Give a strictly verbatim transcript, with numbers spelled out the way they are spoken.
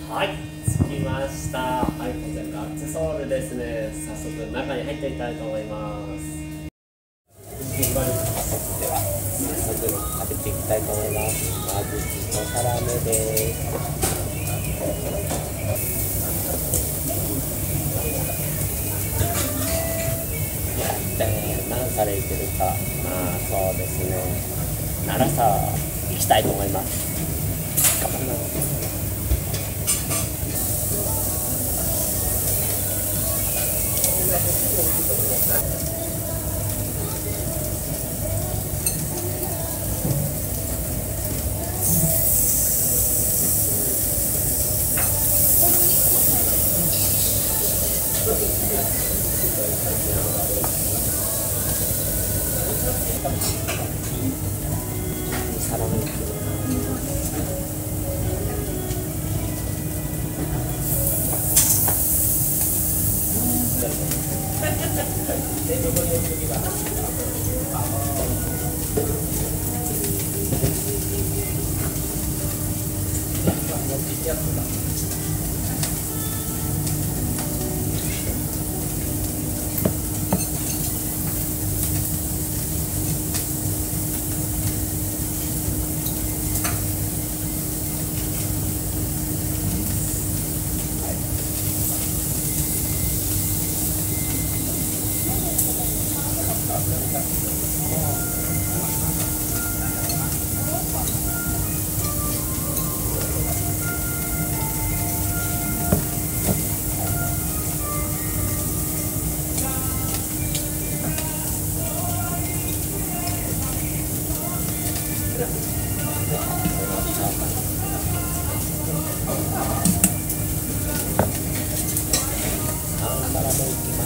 はい、着きました。はい、こちらガッツソウルですね。早速中に入っていきたいと思います。では早速食べていきたいと思います。まず一皿目です。一体何皿いけるか。まあそうですね、なな皿いきたいと思います。頑張ります。に皿目いきます。さん皿目いきます。